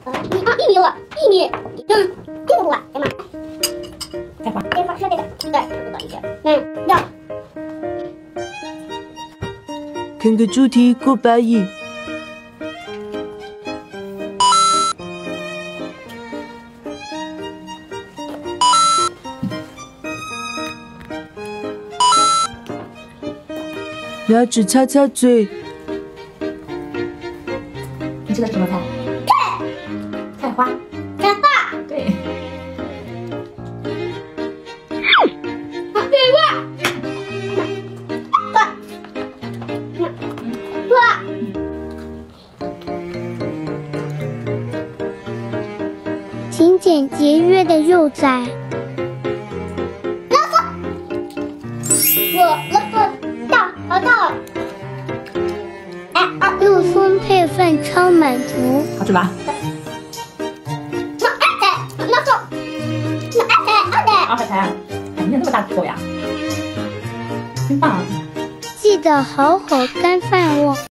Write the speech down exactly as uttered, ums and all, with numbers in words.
米啊，玉米有了，玉米，嗯，这个不完，哎妈， 再画， 这画是这个，对，差不多一些，嗯，要。 看个主题过把瘾。拿纸擦擦嘴。 你吃的是什么菜？菜，菜花。 菜花。 对。 啊，对了。 勤俭节约的幼崽。 我勒个大好大！哎啊！ 肉松配饭超满足， 好吃吧？ 那二仔，那说，那二仔，二仔， 二海苔啊！哎，你有那么大口呀？真棒啊！ 记得好好干饭哦。